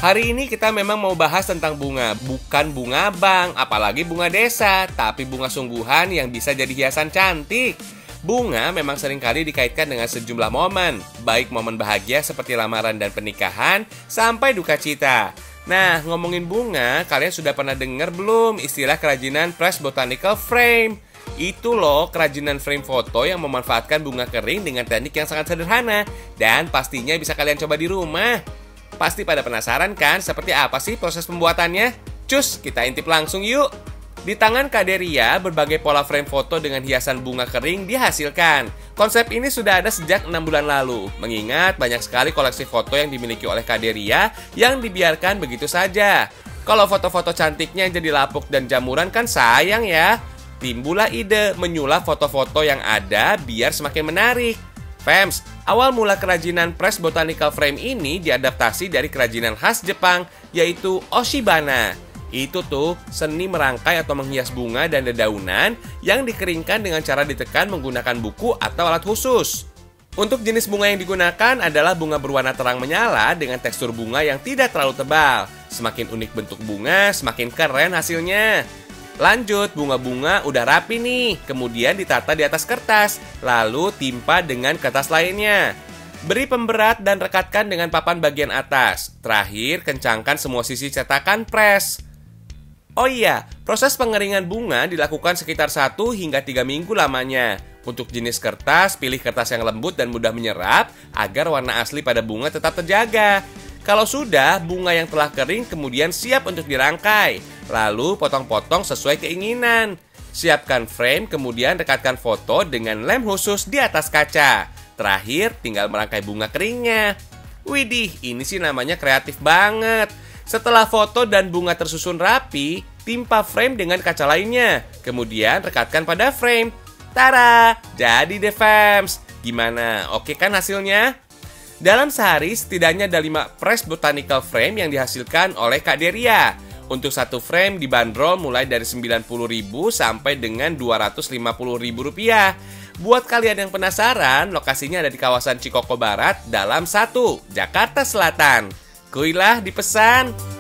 Hari ini kita memang mau bahas tentang bunga, bukan bunga bank, apalagi bunga desa, tapi bunga sungguhan yang bisa jadi hiasan cantik. Bunga memang seringkali dikaitkan dengan sejumlah momen, baik momen bahagia seperti lamaran dan pernikahan, sampai duka cita. Nah, ngomongin bunga, kalian sudah pernah dengar belum istilah kerajinan press botanical frame? Itu loh kerajinan frame foto yang memanfaatkan bunga kering dengan teknik yang sangat sederhana, dan pastinya bisa kalian coba di rumah. Pasti pada penasaran kan seperti apa sih proses pembuatannya? Cus, kita intip langsung yuk! Di tangan Kak Deria, berbagai pola frame foto dengan hiasan bunga kering dihasilkan. Konsep ini sudah ada sejak 6 bulan lalu, mengingat banyak sekali koleksi foto yang dimiliki oleh Kak Deria yang dibiarkan begitu saja. Kalau foto-foto cantiknya jadi lapuk dan jamuran kan sayang ya. Timbullah ide menyulap foto-foto yang ada biar semakin menarik. Fams, awal mula kerajinan press botanical frame ini diadaptasi dari kerajinan khas Jepang, yaitu Oshibana. Itu tuh seni merangkai atau menghias bunga dan dedaunan yang dikeringkan dengan cara ditekan menggunakan buku atau alat khusus. Untuk jenis bunga yang digunakan adalah bunga berwarna terang menyala dengan tekstur bunga yang tidak terlalu tebal. Semakin unik bentuk bunga, semakin keren hasilnya. Lanjut, bunga-bunga udah rapi nih, kemudian ditata di atas kertas, lalu timpa dengan kertas lainnya. Beri pemberat dan rekatkan dengan papan bagian atas. Terakhir, kencangkan semua sisi cetakan press. Oh iya, proses pengeringan bunga dilakukan sekitar 1 hingga 3 minggu lamanya. Untuk jenis kertas, pilih kertas yang lembut dan mudah menyerap agar warna asli pada bunga tetap terjaga. Kalau sudah, bunga yang telah kering kemudian siap untuk dirangkai. Lalu potong-potong sesuai keinginan. Siapkan frame, kemudian rekatkan foto dengan lem khusus di atas kaca. Terakhir, tinggal merangkai bunga keringnya. Widih, ini sih namanya kreatif banget. Setelah foto dan bunga tersusun rapi, timpa frame dengan kaca lainnya. Kemudian rekatkan pada frame. Tara, jadi deh fams. Gimana, oke kan hasilnya? Dalam sehari, setidaknya ada 5 press botanical frame yang dihasilkan oleh Kak Deria. Untuk satu frame dibanderol mulai dari Rp90.000 sampai dengan Rp250.000. Buat kalian yang penasaran, lokasinya ada di kawasan Cikoko Barat, Dalam 1, Jakarta Selatan. Kuilah dipesan!